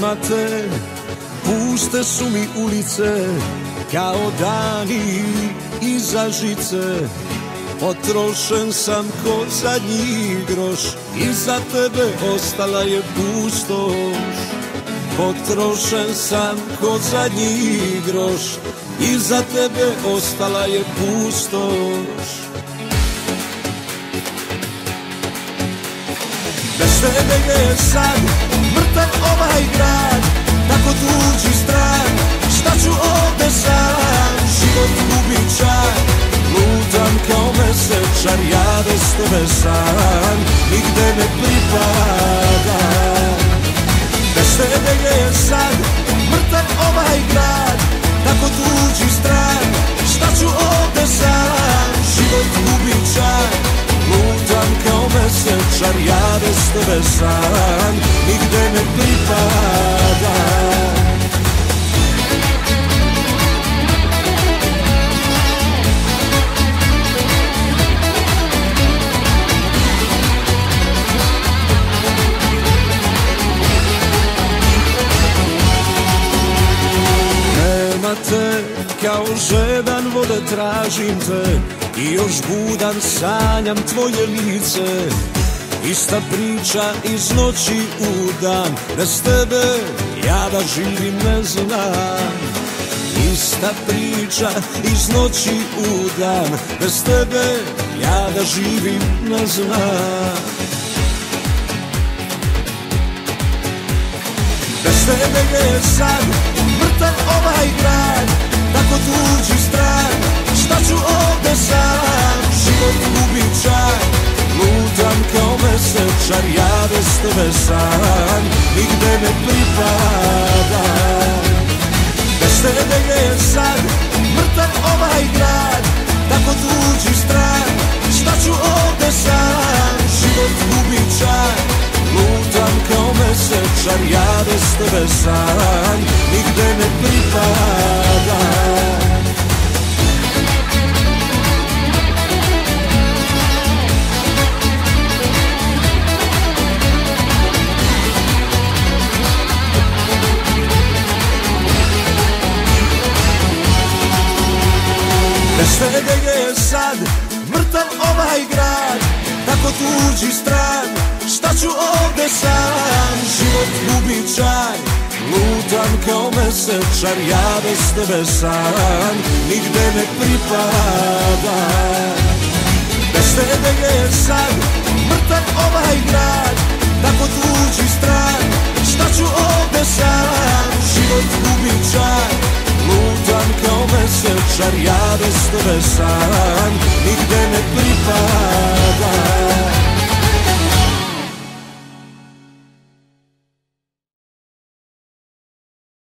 nema te, puste su mi ulice, kao dani iza žice. Potrošen sam ko zadnji groš, iza tebe ostala je pustoš. Potrošen sam ko zadnji groš, iza tebe ostala je pustoš. Bez tebe je sad mrtav ovaj grad, tako tuđi stran, šta ću ovde sam, život gubi čar. Lutam kao mesečar, ja bez tebe sam, nigde ne pripadam. Bez tebe je sad mrtav ovaj grad, tako tuđi stran, šta ću ovde sam, život gubi čar. Lutam kao mesečar, ja bez tebe sam, nigde ne pripadam. Te, kao žedan vode tražim te, i još budan sanjam tvoje lice. Ista priča iz noći u dan, bez tebe ja da živim ne znam. Ista priča iz noći u dan, bez tebe ja da živim ne znam. Bez tebe je sad mrtav ovaj grad, tako tuđi stran, šta ću ovde sam, život gubi čar. Lutam kao mesečar, ja bez tebe sam, nigde ne pripadam. Bez tebe je sad mrtav ovaj grad, tako tuđi stran, šta ću ovde sam, život gubi čar. Lutam kao mesečar, ja bez tebe sam, nigde ne pripadam. Bez tebe je sad mrtav ovaj grad, tako tuđi stran, šta ću ovde sam, život gubi čar. Lutam kao mesečar, ja bez tebe sam, nigde ne pripadam. Bez tebe je sad mrtav ovaj grad, tako tuđi stran, šta ću ovde sam, život gubi čar. Lutam kao mesečar, ja bez tebe sam, nigde ne pripadam.